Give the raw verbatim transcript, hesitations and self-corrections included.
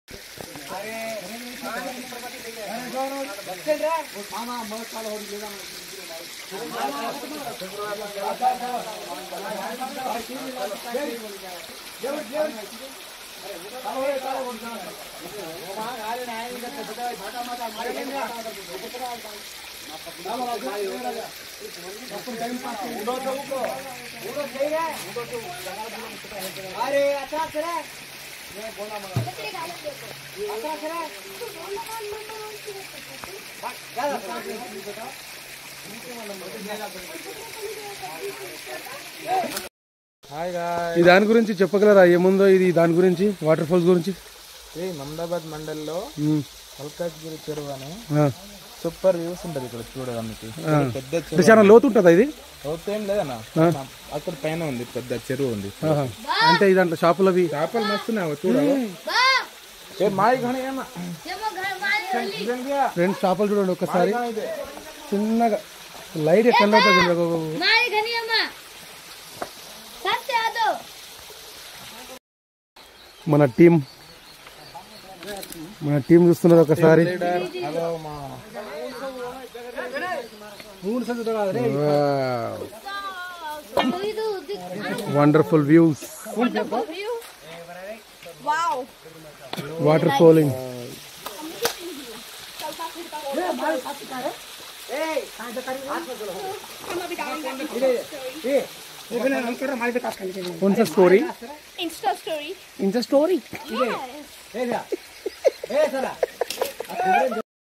अरे अच्छा करा ఈ దాని గురించి చెప్పగలరా ఏముందో ఇది దాని గురించి వాటర్ ఫాల్స్ గురించి? మమదాబాద్ మండల్లో మల్కాజ్గిరి చెరువు అని సూపర్ వ్యూస్ ఉంటది ఇక్కడ చూడడానికి. పెద్ద చాలా లోతు ఉంటుందా ఇది? లోతు ఏం లేదన్నా, అక్కడ పైన ఉంది పెద్ద చెరువు ఉంది. అంటే ఇదంటే చేపలు అవి చేపలు మస్తున్నాయి చూడ. ఫ్రెండ్స్ చేపలు చూడండి ఒకసారి చిన్నగా లైట్ ఎక్కడ అవుతుంది. మన టీం మన టీం చూస్తున్నది ఒకసారి. Wonderful views, water falling. कौन सा story? Insta story. Insta story.